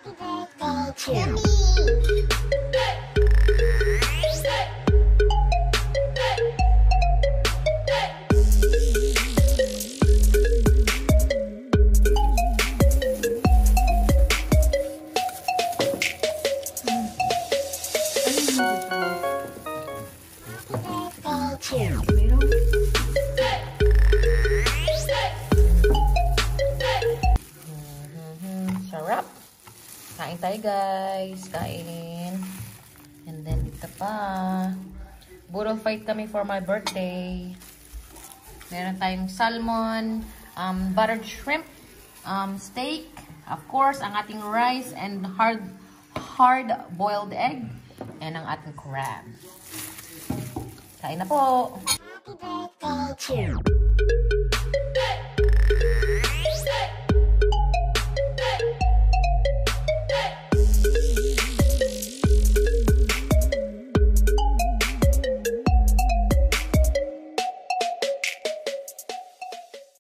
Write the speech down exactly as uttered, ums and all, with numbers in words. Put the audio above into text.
Sarap. Kain tayo guys. Kain. And then dito pa. Burro fight kami for my birthday. Meron tayong salmon, um, buttered shrimp, um, steak, of course, ang ating rice and hard hard boiled egg, and ang ating crab. Kain na po! Happy birthday to you.